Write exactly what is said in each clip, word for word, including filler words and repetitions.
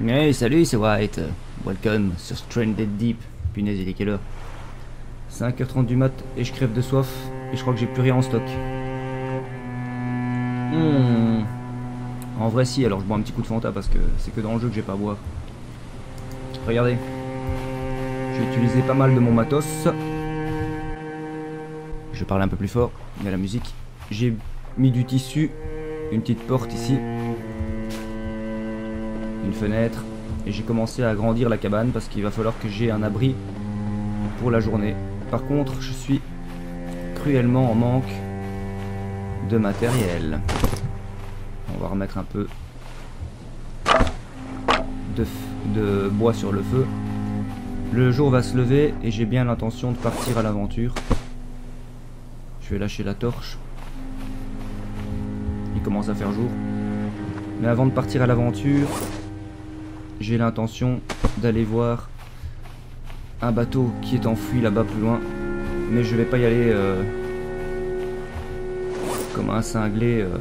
Hey, salut, c'est White. Welcome sur Stranded Deep. Punaise, il est quelle heure? cinq heures trente du mat et je crève de soif et je crois que j'ai plus rien en stock. Hmm. En vrai, si, alors je bois un petit coup de Fanta parce que c'est que dans le jeu que j'ai pas à boire. Regardez. J'ai utilisé pas mal de mon matos. Je parle un peu plus fort, il y a la musique. J'ai mis du tissu, une petite porte ici, une fenêtre, et j'ai commencé à agrandir la cabane parce qu'il va falloir que j'ai un abri pour la journée. Par contre, je suis cruellement en manque de matériel. On va remettre un peu de, de bois sur le feu. Le jour va se lever et j'ai bien l'intention de partir à l'aventure. Je vais lâcher la torche. Il commence à faire jour. Mais avant de partir à l'aventure, j'ai l'intention d'aller voir un bateau qui est enfoui là-bas plus loin. Mais je vais pas y aller euh, comme un cinglé euh,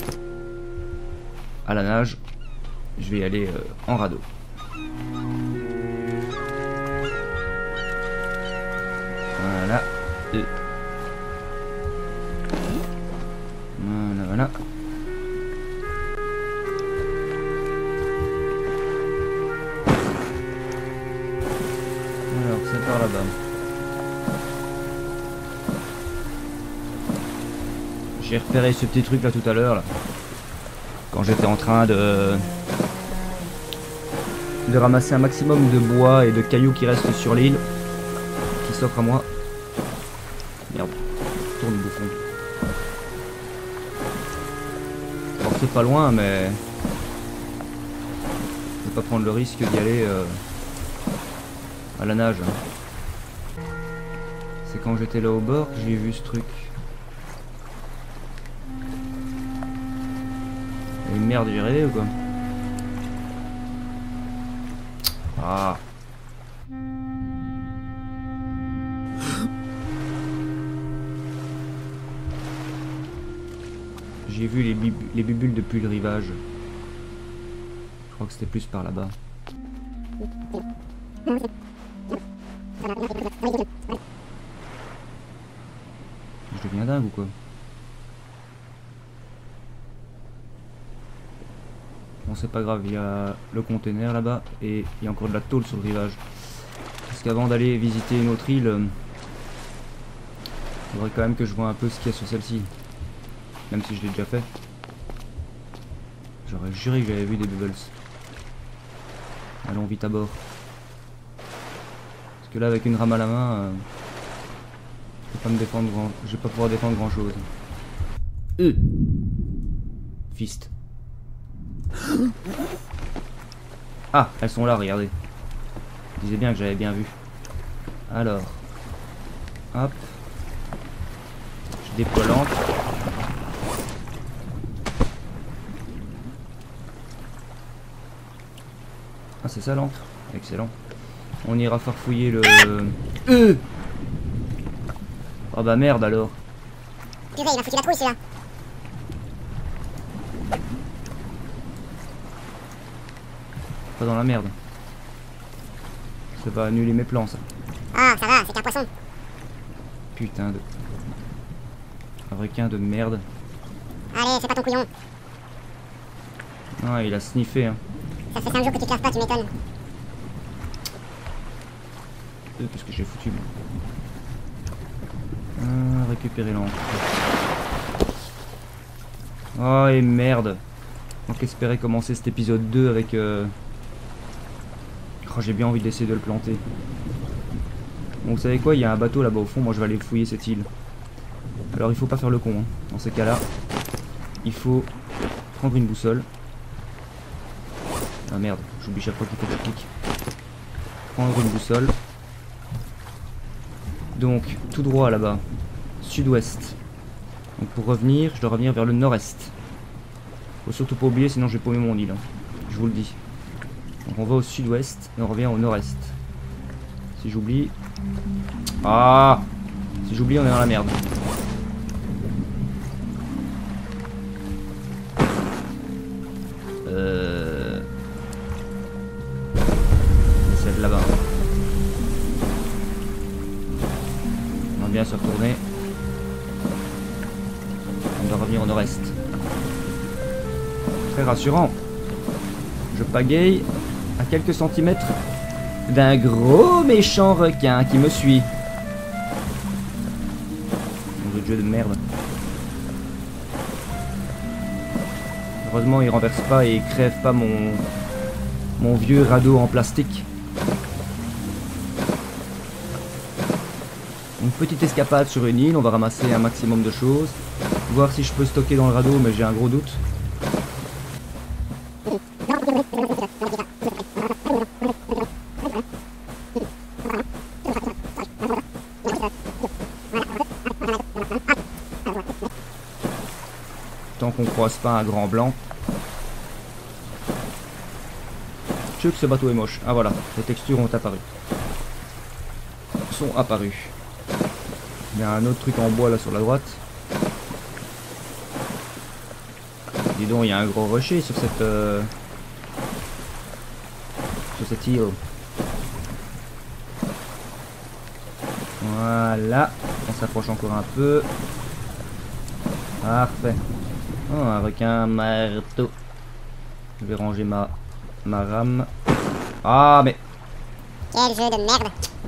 à la nage. Je vais y aller euh, en radeau. Voilà. Et... Voilà, voilà. Alors, c'est par là-bas. J'ai repéré ce petit truc là tout à l'heure, là. Quand j'étais en train de... de ramasser un maximum de bois et de cailloux qui restent sur l'île, qui s'offrent à moi. Merde, tourne le bouffon. Alors c'est pas loin, mais je vais pas prendre le risque d'y aller euh, à la nage. C'est quand j'étais là au bord que j'ai vu ce truc. Et une merde, j'ai rêvé ou quoi? Ah. J'ai vu les, bib les bibules depuis le rivage. Je crois que c'était plus par là-bas. Je deviens dingue ou quoi? Bon, c'est pas grave, il y a le container là-bas et il y a encore de la tôle sur le rivage. Parce qu'avant d'aller visiter une autre île, il faudrait quand même que je vois un peu ce qu'il y a sur celle-ci. Même si je l'ai déjà fait. J'aurais juré que j'avais vu des bubbles. Allons vite à bord. Parce que là, avec une rame à la main, euh, je vais pas me défendre grand... je vais pas pouvoir défendre grand chose. Euh. Fist. Ah, elles sont là, regardez. Je disais bien que j'avais bien vu. Alors. Hop. Je déploie l'ancre. Ah, c'est ça l'encre? Excellent. On ira farfouiller le... Euh oh bah merde alors. Purée, il m'a foutu la trouille celui-là. Pas dans la merde. Ça va annuler mes plans ça. Ah, ça va, c'est qu'un poisson. Putain de... Un requin de merde. Allez, c'est pas ton couillon. Ah, il a sniffé hein. Ça fait cinq jours que tu te laves pas, tu m'étonnes. Euh, qu'est-ce que j'ai foutu moi. Ah, récupérer l'encre. Oh et merde. Donc espérer commencer cet épisode deux avec... Euh... Oh, j'ai bien envie d'essayer de le planter. Bon, vous savez quoi, il y a un bateau là-bas au fond, moi je vais aller fouiller cette île. Alors il faut pas faire le con, hein. Dans ces cas-là, il faut prendre une boussole. Ah merde, j'oublie chaque fois qu'il faut que je clique. Prendre une boussole. Donc, tout droit là-bas, sud-ouest. Donc pour revenir, je dois revenir vers le nord-est. Faut surtout pas oublier, sinon je vais paumer mon île, hein. Je vous le dis. Donc on va au sud-ouest et on revient au nord-est. Si j'oublie... Ah! Si j'oublie, on est dans la merde. Euh... bien se retourner. On doit revenir au nord-est. Très rassurant. Je pagaille à quelques centimètres d'un gros méchant requin qui me suit. Un jeu de merde. Heureusement il renverse pas et il crève pas mon, mon vieux radeau en plastique. Une petite escapade sur une île, on va ramasser un maximum de choses. Voir si je peux stocker dans le radeau, mais j'ai un gros doute. Tant qu'on croise pas un grand blanc. Je sais que ce bateau est moche. Ah voilà, les textures ont apparu. Sont apparues. Il y a un autre truc en bois là sur la droite. Dis donc, il y a un gros rocher sur cette euh, sur cette île. Voilà, on s'approche encore un peu. Parfait. Oh, un requin marteau. Je vais ranger ma ma rame. Ah mais Quel jeu de merde.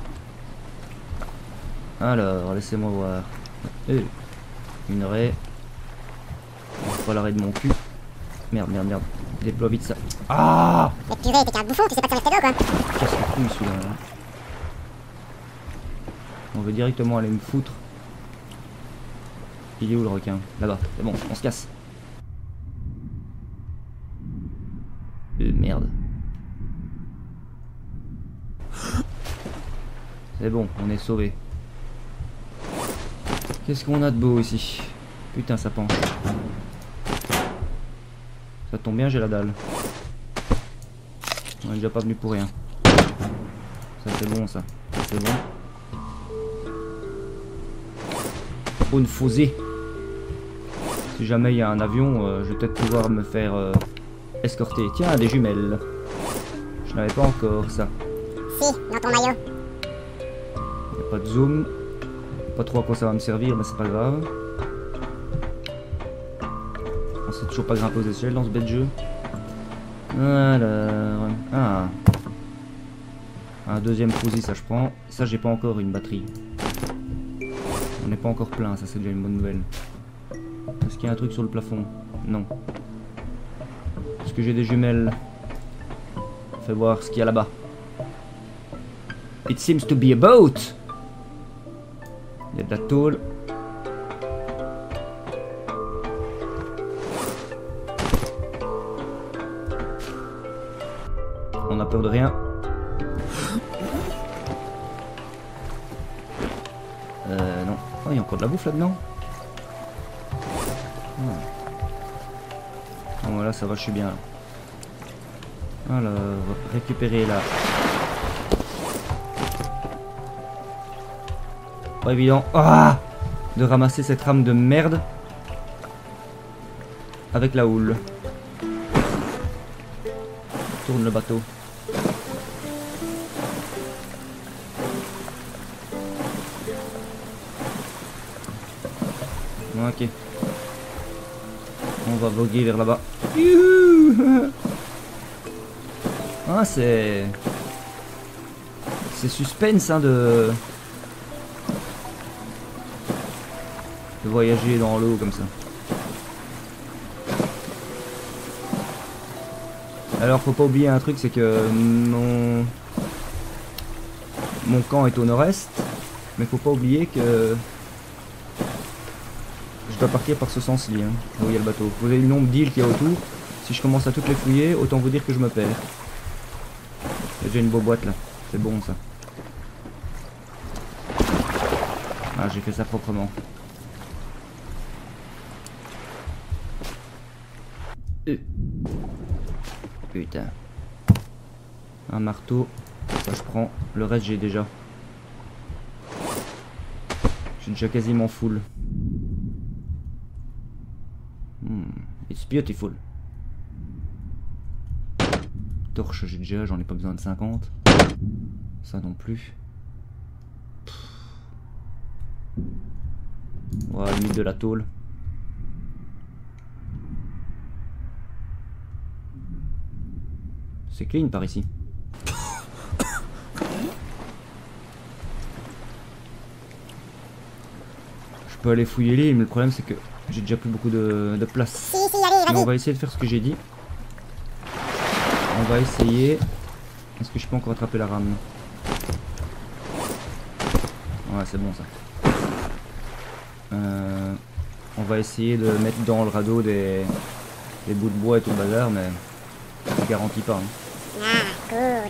alors, laissez-moi voir. Euh, une raie. Pas l'arrêt de mon cul. Merde, merde, merde. Déploie vite ça. Ah! Mais purée, t'es qu'un bouffon, tu sais pas te rester d'eau quoi. Casse le couille celui-là. Hein. On veut directement aller me foutre. Il est où le requin? Là-bas. C'est bon, on se casse. Euh, merde. C'est bon, on est sauvé. Qu'est-ce qu'on a de beau ici? Putain, ça penche. Ça tombe bien, j'ai la dalle. On est déjà pas venu pour rien. Ça c'est bon, ça. C'est bon. Une fusée. Si jamais il y a un avion, euh, je vais peut-être pouvoir me faire euh, escorter. Tiens, des jumelles. Je n'avais pas encore ça. Si, dans ton maillot. Il n'y a pas de zoom. Pas trop à quoi ça va me servir, mais c'est pas grave. On sait toujours pas grimper aux échelles dans ce bête jeu. Alors... Ah. Un deuxième fusil, ça je prends. Ça, j'ai pas encore une batterie. On n'est pas encore plein, ça c'est déjà une bonne nouvelle. Est-ce qu'il y a un truc sur le plafond? Non. Est-ce que j'ai des jumelles? Fais voir ce qu'il y a là-bas. It seems to be a boat! Il y a de la tôle. On a peur de rien. Euh, non. Oh, il y a encore de la bouffe là-dedans. Oh. Bon, voilà, ça va, je suis bien là. Alors, récupérer là. Pas évident. Ah, de ramasser cette rame de merde avec la houle. Tourne le bateau. Ok. On va voguer vers là-bas. Ah, c'est... C'est suspense, hein, de... de voyager dans l'eau comme ça. Alors, faut pas oublier un truc, c'est que mon... Mon camp est au nord-est, mais faut pas oublier que... Je dois partir par ce sens-ci, hein, là où il y a le bateau. Vous voyez le nombre d'îles qu'il y a autour. Si je commence à toutes les fouiller, autant vous dire que je me perds. Il y a déjà une beau boîte là. C'est bon ça. Ah, j'ai fait ça proprement. Euh. Putain. Un marteau. Ça je prends. Le reste j'ai déjà. Je suis déjà quasiment full. Hmm, it's beautiful. Torche j'ai déjà, j'en ai pas besoin de cinquante. Ça non plus. Voilà, limite de la tôle. C'est clean par ici. Je peux aller fouiller l'île, mais le problème c'est que j'ai déjà plus beaucoup de, de place. Si, si, allez, Mais on vas-y. va essayer de faire ce que j'ai dit. On va essayer. Est-ce que je peux encore attraper la rame? Ouais, c'est bon ça. Euh, on va essayer de mettre dans le radeau des, des bouts de bois et tout le bazar, mais je garantis pas. Hein. Ah, cool.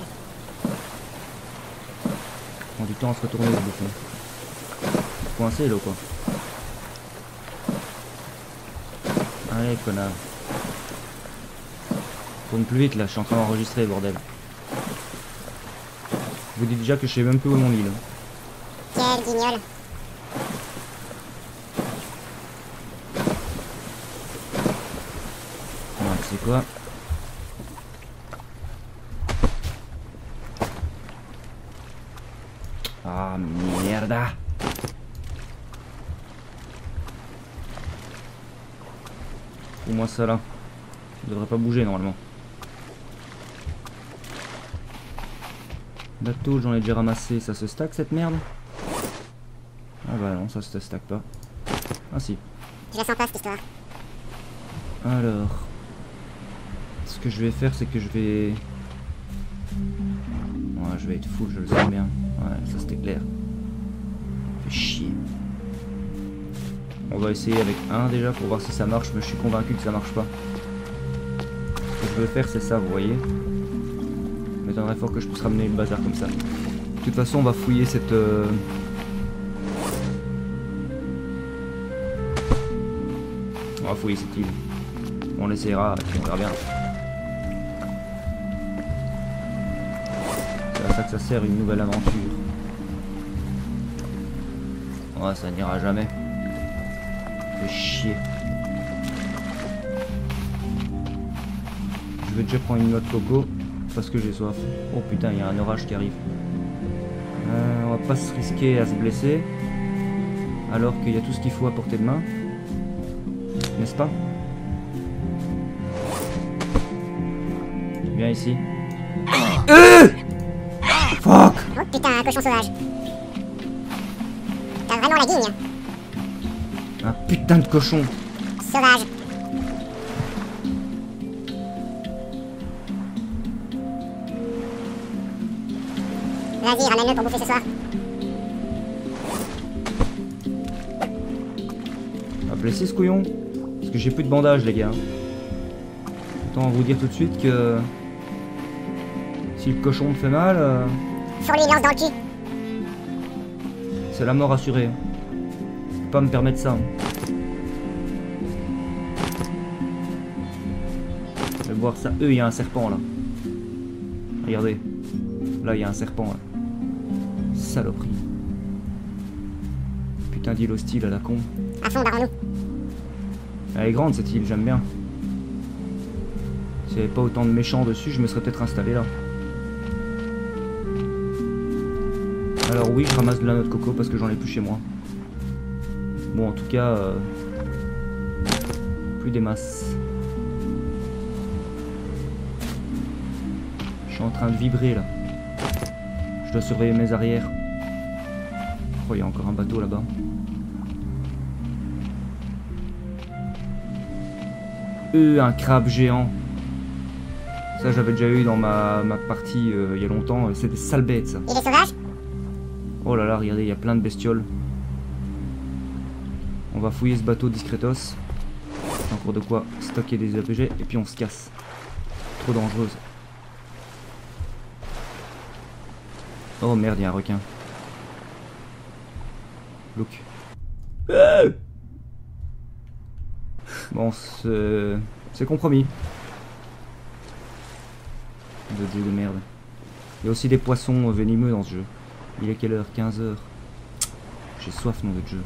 Prend du temps à se retourner ce bouffon. Coincé là ou quoi? Allez connard. Tourne plus vite là, je suis en train d'enregistrer bordel. Je vous dis déjà que je sais même plus où est mon île. Quel guignol. Ouais, c'est quoi? Ah merde. Fous-moi ça là. Ça devrait pas bouger normalement. La tôle j'en ai déjà ramassé, ça se stack cette merde? Ah bah non, ça se stack pas. Ah si. Je la sens pas cette histoire. Alors, ce que je vais faire, c'est que je vais... Ouais, je vais être full, je le sens bien. Ouais, ça c'était clair. Fait chier. On va essayer avec un déjà pour voir si ça marche, mais je suis convaincu que ça marche pas. Ce que je veux faire, c'est ça, vous voyez. M'étonnerait fort que je puisse ramener le bazar comme ça. De toute façon, on va fouiller cette... Euh... On va fouiller cette île. On essaiera, et puis on verra bien. C'est à ça que ça sert, une nouvelle aventure. Ouais, ça n'ira jamais. Fait chier. Je vais déjà prendre une noix de coco parce que j'ai soif. Oh putain, il y a un orage qui arrive. Euh, on va pas se risquer à se blesser alors qu'il y a tout ce qu'il faut à portée de main. N'est-ce pas? Viens ici. Euh Fuck! Oh putain, un cochon sauvage. T'as vraiment la guigne. Un putain de cochon. Sauvage. Vas-y, ramène-le pour bouffer ce soir. On va blesser ce couillon. Parce que j'ai plus de bandage les gars. Autant vous dire tout de suite que... Si le cochon me fait mal... Euh... Faut lui lance dans le cul. C'est la mort assurée. Je peux pas me permettre ça. Je vais voir ça. Eux, il y a un serpent là. Regardez. Là, il y a un serpent là. Saloperie. Putain d'île hostile à la con. À fond, barrons-nous. Elle est grande cette île, j'aime bien. S'il n'y avait pas autant de méchants dessus, je me serais peut-être installé là. Alors oui, je ramasse de la noix de coco parce que j'en ai plus chez moi. Bon, en tout cas, euh, plus des masses. Je suis en train de vibrer là. Je dois surveiller mes arrières. Oh, il y a encore un bateau là-bas. Euh, un crabe géant. Ça, j'avais déjà eu dans ma, ma partie euh, il y a longtemps. C'est des sales bêtes ça. Il est sauvage? Oh là là, regardez, il y a plein de bestioles. On va fouiller ce bateau discretos. Encore de quoi stocker des objets et puis on se casse. Trop dangereuse. Oh merde, il y a un requin. Look. Euh bon, c'est compromis. De dieu de merde. Il y a aussi des poissons venimeux dans ce jeu. Il est quelle heure? quinze heures. J'ai soif, nom de jeu.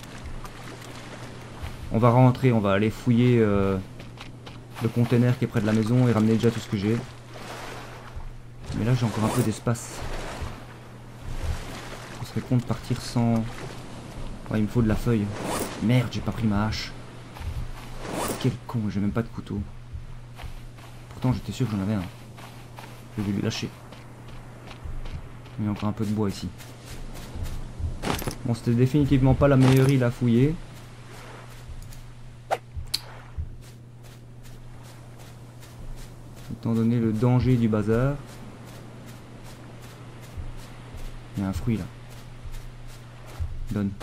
On va rentrer, on va aller fouiller euh, le container qui est près de la maison et ramener déjà tout ce que j'ai. Mais là, j'ai encore un peu d'espace. Je serais con de partir sans... Ouais, il me faut de la feuille. Merde, j'ai pas pris ma hache. Quel con, j'ai même pas de couteau. Pourtant, j'étais sûr que j'en avais un. Je vais lui lâcher. Il y a encore un peu de bois ici. Bon, c'était définitivement pas la meilleure île à fouiller. Étant donné le danger du bazar. Il y a un fruit là. Donne.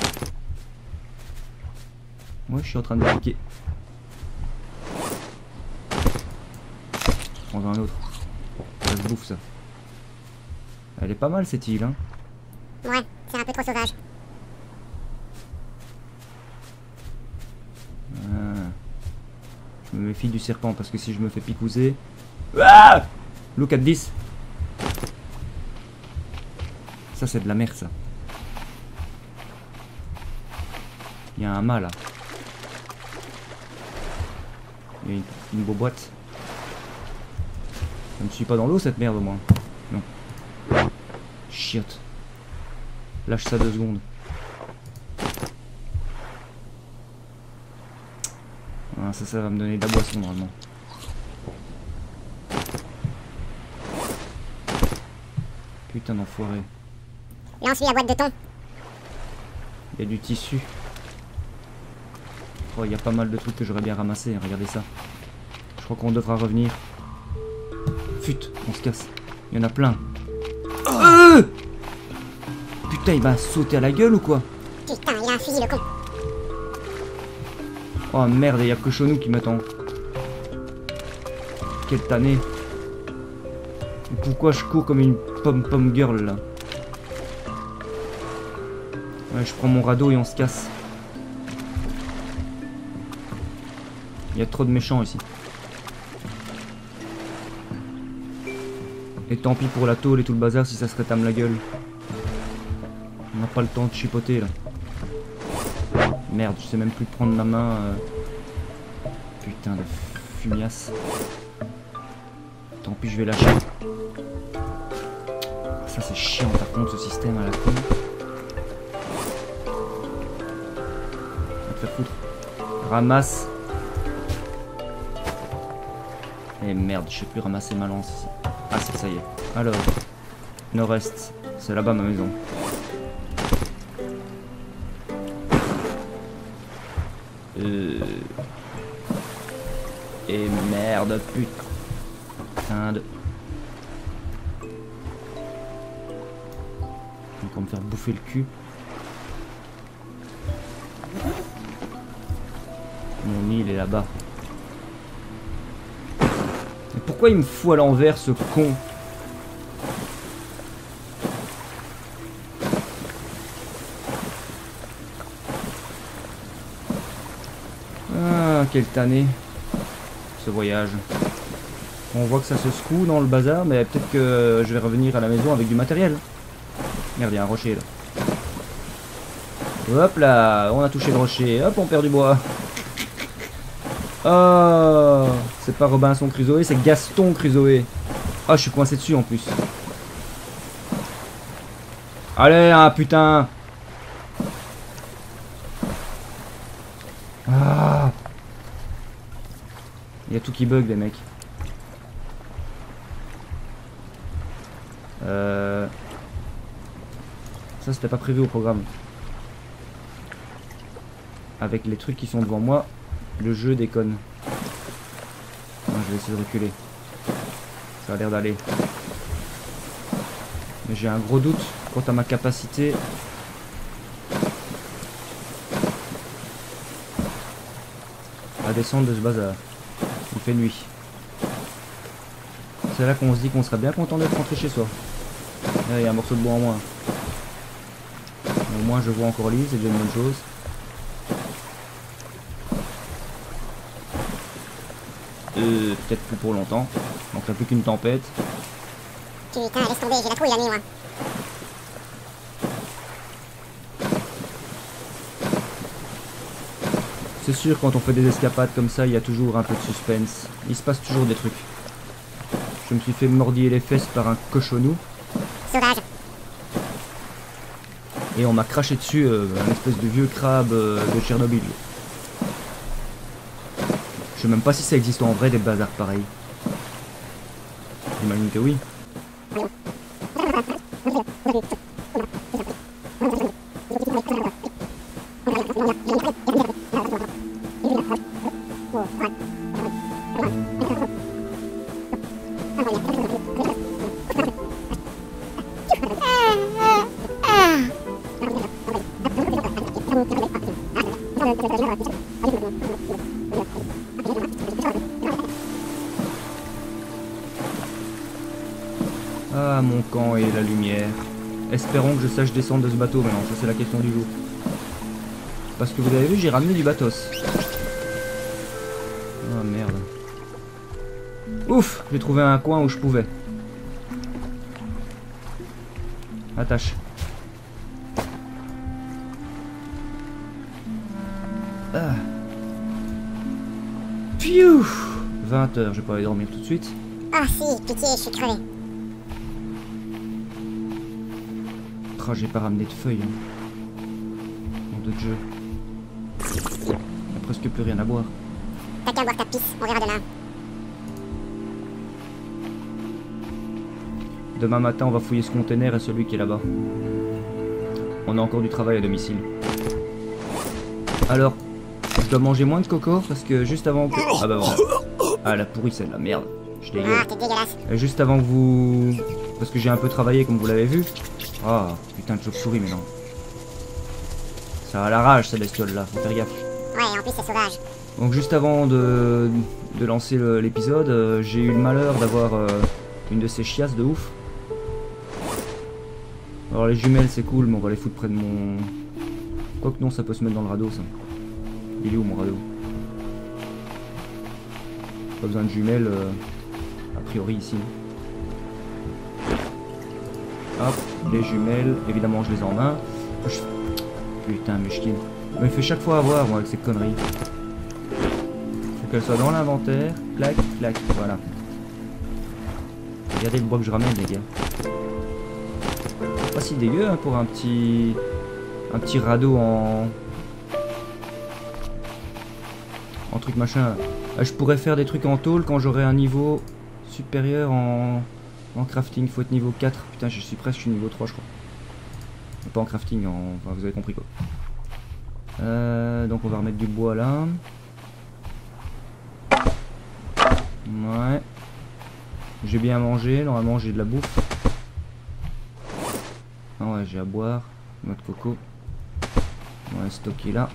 Ouais, je suis en train de piquer. Prends un autre. Ça se bouffe ça. Elle est pas mal cette île, hein. Ouais, c'est un peu trop sauvage. Ah. Je me méfie du serpent parce que si je me fais picouser... Ah, look at this. Ça c'est de la merde ça. Il y a un mât là. Il y a une, une beau boîte. Ça ne suit pas dans l'eau cette merde au moins. Non. Chiotte. Lâche ça deux secondes. Ah, ça, ça va me donner de la boisson normalement. Putain d'enfoiré. Lance-lui la boîte de thon. Il y a du tissu. Oh, il y a pas mal de trucs que j'aurais bien ramassé. Regardez ça. Je crois qu'on devra revenir. Fut, on se casse. Il y en a plein. Euh Putain, il m'a sauté à la gueule ou quoi? Putain, il a un fusil le con. Oh merde, il y a que Chonou qui m'attend. Quelle tannée. Et pourquoi je cours comme une pom-pom girl là? Ouais, je prends mon radeau et on se casse. Il y a trop de méchants ici. Et tant pis pour la tôle et tout le bazar si ça se rétame la gueule. On n'a pas le temps de chipoter là. Merde, je sais même plus prendre la main. Euh... Putain de fumiasse. Tant pis, je vais lâcher. Ça c'est chiant par contre ce système à la con. On va te faire foutre. Ramasse. Et merde, je sais plus ramasser ma lance ici. Ah c'est ça y est. Alors, nord-est. C'est là-bas ma maison. Euh... Et merde, putain de... Donc on va me faire bouffer le cul. Mon île est là-bas. Mais pourquoi il me fout à l'envers ce con? Ah, quelle tannée ce voyage. On voit que ça se secoue dans le bazar, mais peut-être que je vais revenir à la maison avec du matériel. Merde, il y a un rocher là. Hop là, on a touché le rocher. Hop, on perd du bois. Oh, c'est pas Robinson Crusoe, c'est Gaston Crusoe. Ah, oh, je suis coincé dessus en plus. Allez, hein, putain. Ah. Il y a tout qui bug, les mecs. Euh... Ça, c'était pas prévu au programme. Avec les trucs qui sont devant moi, le jeu déconne. Non, je vais essayer de reculer. Ça a l'air d'aller. Mais j'ai un gros doute quant à ma capacité. À descendre de ce bazar. Il fait nuit. C'est là qu'on se dit qu'on serait bien content d'être rentré chez soi. Là, il y a un morceau de bois en moins. Mais au moins je vois encore l'île, c'est déjà une bonne chose. Euh, peut-être plus pour longtemps. Donc il n'y a plus qu'une tempête. Putain, laisse tomber, j'ai la trouille la nuit moi. C'est sûr, quand on fait des escapades comme ça, il y a toujours un peu de suspense. Il se passe toujours des trucs. Je me suis fait mordiller les fesses par un cochonou. Sauvage. Et on m'a craché dessus euh, un espèce de vieux crabe euh, de Tchernobyl. Je sais même pas si ça existe en vrai des bazars pareils. J'imagine que oui. Ah, mon camp et la lumière. Espérons que je sache descendre de ce bateau maintenant, ça c'est la question du jour. Parce que vous avez vu, j'ai ramené du batos. Oh merde. Ouf, j'ai trouvé un coin où je pouvais. Attache. Ah. Pfiou, vingt heures, je vais pas aller dormir tout de suite. Ah si, pitié, je suis crevé. Oh, j'ai pas ramené de feuilles. Hein. En deux de jeu. Il n'y a presque plus rien à boire. T'as qu'à boire ta pisse, on verra demain. Demain matin, on va fouiller ce container et celui qui est là-bas. On a encore du travail à domicile. Alors, je dois manger moins de coco parce que juste avant que... Ah bah voilà. Ah, la pourrie celle-là, merde. Je Ah, dégueule. t'es dégueulasse. Et juste avant que vous... Parce que j'ai un peu travaillé comme vous l'avez vu. Ah, putain de chauve-souris mais non. Ça a la rage cette bestiole là, faut faire gaffe. Ouais, en plus c'est sauvage. Donc juste avant de, de lancer l'épisode, euh, j'ai eu le malheur d'avoir euh, une de ces chiasses de ouf. Alors les jumelles c'est cool, mais on va les foutre près de mon... Quoique non, ça peut se mettre dans le radeau ça. Il est où mon radeau? Pas besoin de jumelles, euh, a priori ici. Hop, les jumelles, évidemment je les ai en main. Je... Putain, Mushkin. Il me fait chaque fois avoir moi avec ces conneries. Faut qu'elle soit dans l'inventaire. Clac, clac, voilà. Regardez le bois que je ramène les gars. Pas si dégueu hein, pour un petit... Un petit radeau en... En truc machin. Je pourrais faire des trucs en tôle quand j'aurai un niveau supérieur en... En crafting, faut être niveau quatre. Putain, je suis presque niveau trois, je crois. Pas en crafting, en... Enfin, vous avez compris quoi. Euh, donc on va remettre du bois là. Ouais. J'ai bien mangé, normalement j'ai de la bouffe. Ah ouais, j'ai à boire. Notre coco. On va stocker là.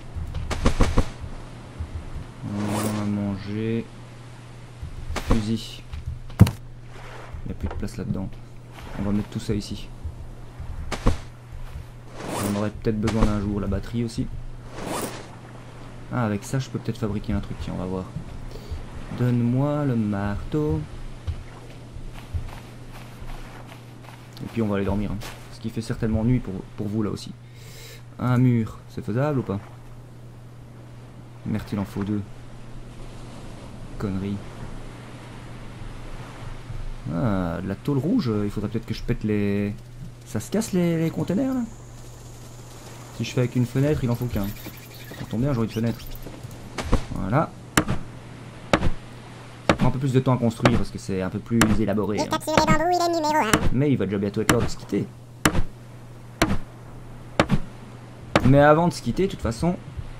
On va manger. Fusil. Il n'y a plus de place là-dedans. On va mettre tout ça ici. On aurait peut-être besoin d'un jour. La batterie aussi. Ah, avec ça, je peux peut-être fabriquer un truc. Tiens, on va voir. Donne-moi le marteau. Et puis on va aller dormir. Hein. Ce qui fait certainement nuit pour, pour vous là aussi. Un mur, c'est faisable ou pas? Merde, il en faut deux. Connerie. Ah, de la tôle rouge, il faudrait peut-être que je pète les... Ça se casse les, les containers là? Si je fais avec une fenêtre, il en faut qu'un. Ça tombe bien, j'aurai une fenêtre. Voilà. Ça prend un peu plus de temps à construire parce que c'est un peu plus élaboré. Il Hein. tape sur les bambous, il est numéro un. Mais il va déjà bientôt être l'heure de se quitter. Mais avant de se quitter, de toute façon,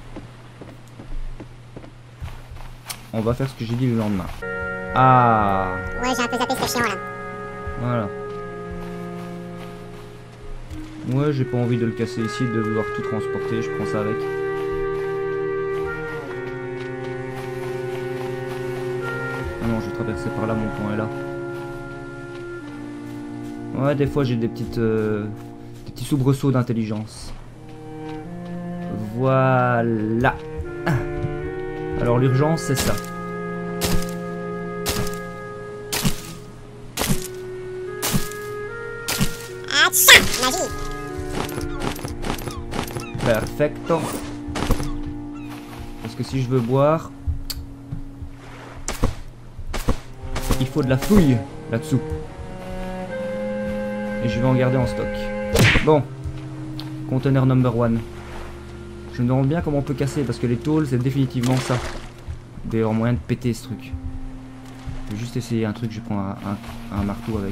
on va faire ce que j'ai dit le lendemain. Ah. Ouais, j'ai un peu zappé, c'est chiant là. Voilà. Ouais, j'ai pas envie de le casser ici, de devoir tout transporter, je prends ça avec. Ah non, je vais traverser par là, mon camp est là. Ouais, des fois j'ai des petites... Euh, des petits soubresauts d'intelligence. Voilà. Alors l'urgence, c'est ça. Atcha, magie. Perfecto. Parce que si je veux boire, il faut de la fouille là-dessous. Et je vais en garder en stock. Bon. Conteneur number one. Je me demande bien comment on peut casser parce que les tôles c'est définitivement ça. Il doit y avoir moyen de péter ce truc. Je vais juste essayer un truc, je prends un, un, un marteau avec.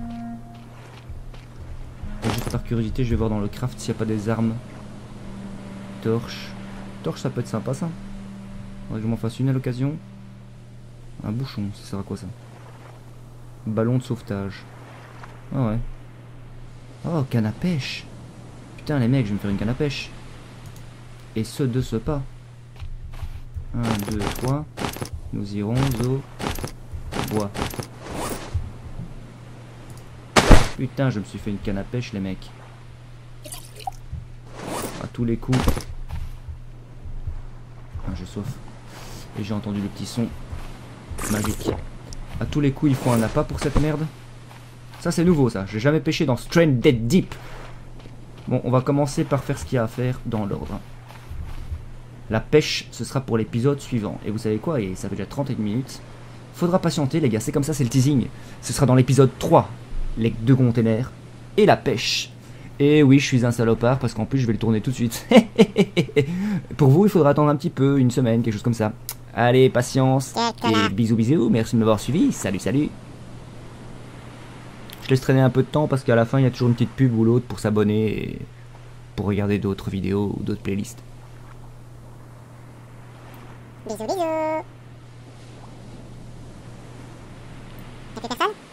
Et juste par curiosité, je vais voir dans le craft s'il n'y a pas des armes. Torche. Torche, ça peut être sympa ça. Faudrait que je m'en fasse une à l'occasion. Un bouchon, ça sert à quoi ça? Ballon de sauvetage. Ah ouais. Oh, canne à pêche. Putain les mecs, je vais me faire une canne à pêche. Et ce de ce pas. un, deux, trois. Nous irons au bois. Putain, je me suis fait une canne à pêche les mecs. À tous les coups. Ah, je sauve. Et j'ai entendu le petit son magique. À tous les coups, il faut un appât pour cette merde. Ça, c'est nouveau, ça. J'ai jamais pêché dans Stranded Deep. Bon, on va commencer par faire ce qu'il y a à faire dans l'ordre. La pêche, ce sera pour l'épisode suivant. Et vous savez quoi? Et ça fait déjà trente et une minutes. Faudra patienter, les gars. C'est comme ça, c'est le teasing. Ce sera dans l'épisode trois. Les deux containers. Et la pêche. Et oui, je suis un salopard parce qu'en plus, je vais le tourner tout de suite. Pour vous, il faudra attendre un petit peu, une semaine, quelque chose comme ça. Allez, patience. Et bisous, bisous. Merci de m'avoir suivi. Salut, salut. Je laisse traîner un peu de temps parce qu'à la fin, il y a toujours une petite pub ou l'autre pour s'abonner et pour regarder d'autres vidéos ou d'autres playlists. Bisous, bisous. T'as plus personne?